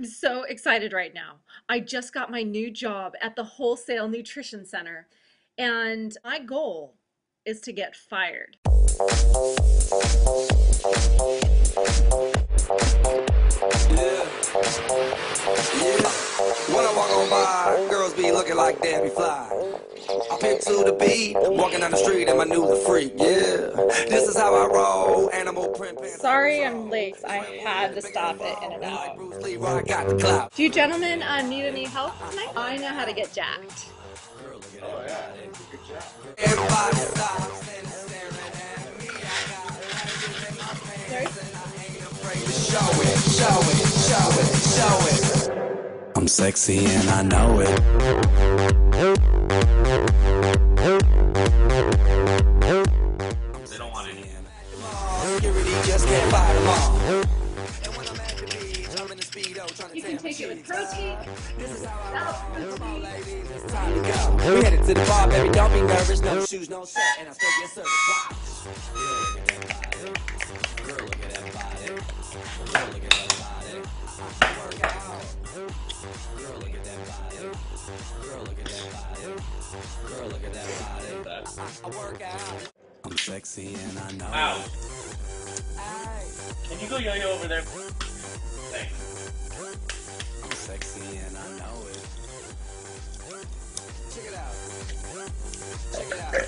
I'm so excited right now. I just got my new job at the Wholesale Nutrition Center, and my goal is to get fired. Yeah, yeah. When I walk on by, girls be looking like Debbie Fly. I pimp to the beat, walking down the street and my new the freak. Yeah, this is how I roll. Animal print. Sorry I'm late. I had to stop it in and out. Do you gentlemen need any help tonight? I know how to get jacked. Everybody stops and staring at me. Sorry? Show it, show it, show it, show it. I'm sexy and I know it. They don't want any. Security just can't buy them all. And when I'm at the beach, I'm in the speedo trying to You can take it with protein. This is how I roll. Come on, ladies, it's time to go. We headed to the bar, baby, don't be nervous. No shoes, no shirt, and I still get service. Watch. Girl, look at that body. Girl, look at that body. Work out. Girl, look at that body. Girl, look at that body. Girl, look at that body. I work out. I'm sexy and I know. Ow. Ay. Can you go yo-yo over there? Thanks. I'm sexy and I know it. Check it out. Check it out.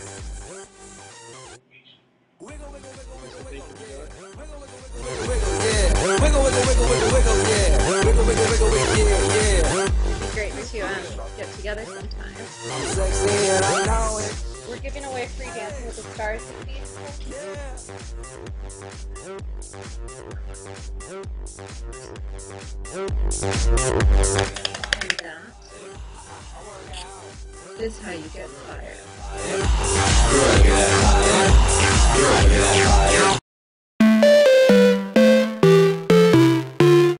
Wiggle, wiggle, wiggle, wiggle, wiggle, yeah. Wiggle, wiggle, wiggle, wiggle, yeah. Wiggle, wiggle, wiggle, wiggle, wiggle, yeah. Wiggle, wiggle, wiggle, wiggle, yeah, yeah. It'd be great to get together sometime. I'm sexy and I know it. We're giving away free Dancing with the Stars CDs. And that is how you get fired.